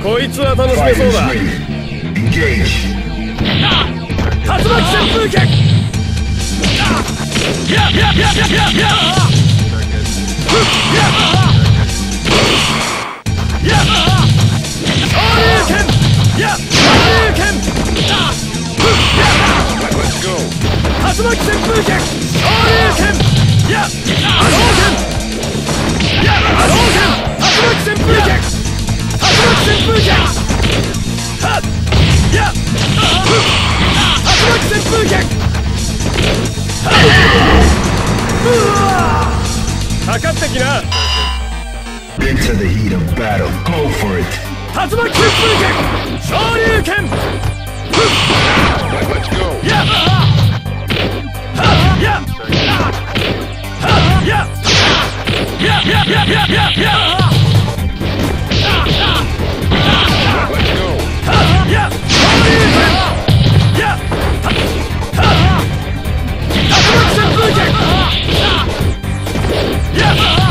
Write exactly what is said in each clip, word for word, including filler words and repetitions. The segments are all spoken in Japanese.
こいつは楽しめそうだ。竜巻旋風剣。やややややや。や。昇竜拳。や。昇竜拳。竜巻旋風剣。昇竜拳。や。波動拳。や。波動拳。竜巻旋風剣。竜巻旋風剣。はっ。や。竜巻旋風剣。かかってきな。 Into the heat of battle. Go for it. 竜巻旋風剣。昇竜拳。 Let's go. や。は。や。は。や。やややややや。 Let's go. は。や。昇竜拳。や。は。竜巻旋風剣。や。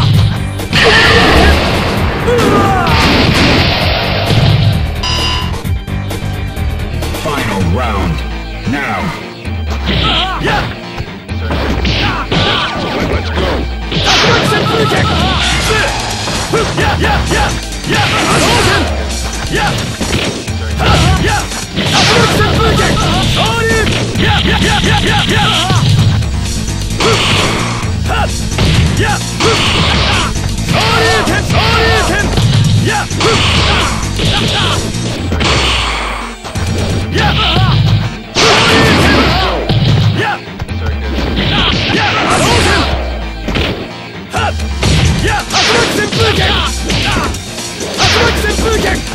Final round. Now. Yeah. Let's go. 竜巻旋風剣。やややや。波動拳。や。は。や。竜巻旋風剣。昇竜。やややややや。は。や。昇竜拳。昇竜拳。や。や。昇竜拳。や。や。波動拳。はっ。や。竜巻旋風剣。竜巻旋風剣。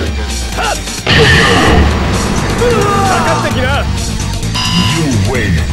はっ。かかってきな。 You win.